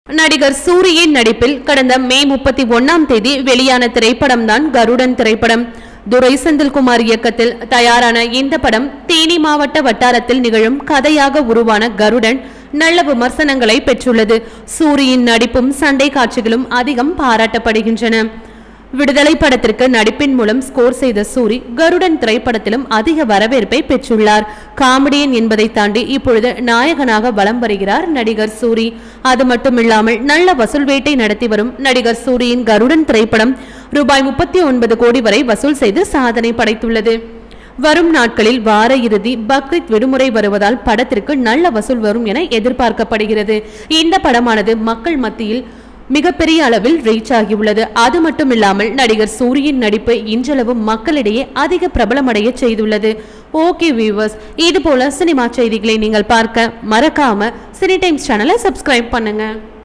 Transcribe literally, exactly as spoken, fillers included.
நடிகர் சூரியின் நடிப்பில் கடந்த மே முப்பத்தி ஒன்னாம் தேதி வெளியான திரைப்படம் தான் கருடன் திரைப்படம். துரை செந்தில்குமார் இயக்கத்தில் தயாரான இந்த படம் தேனி மாவட்ட வட்டாரத்தில் நிகழும் கதையாக உருவான கருடன் நல்ல விமர்சனங்களை பெற்றுள்ளது. சூரியின் நடிப்பும் சண்டை காட்சிகளும் அதிகம் பாராட்டப்படுகின்றன. விடுதலை படத்திற்கு நடிப்பின் மூலம் ஸ்கோர் செய்த சூரி கருடன் திரைப்படத்திலும் அதிக வரவேற்பை பெற்றுள்ளார். காமெடியன் என்பதை தாண்டி இப்பொழுது நாயகனாக வலம் வருகிறார் நடிகர் சூரி. அது மட்டுமில்லாமல் நல்ல வசூல் வேட்டை நடத்தி வரும் நடிகர் சூரியின் கருடன் திரைப்படம் ரூபாய் முப்பத்தி ஒன்பது கோடி வரை வசூல் செய்து சாதனை படைத்துள்ளது. வரும் நாட்களில் வார இறுதி பக்ரீத் விடுமுறை வருவதால் படத்திற்கு நல்ல வசூல் வரும் என எதிர்பார்க்கப்படுகிறது. இந்த படமானது மக்கள் மத்தியில் மிகப்பெரிய அளவில் ரீச் ஆகியுள்ளது. அது மட்டுமில்லாமல் நடிகர் சூரியின் நடிப்பு இன்றளவு மக்களிடையே அதிக பிரபலமடைய செய்துள்ளது. ஓகே வியூவர்ஸ், இது போல சினிமா செய்திகளை நீங்கள் பார்க்க மறக்காம சினி டைம்ஸ் சேனலை சப்ஸ்கிரைப் பண்ணுங்க.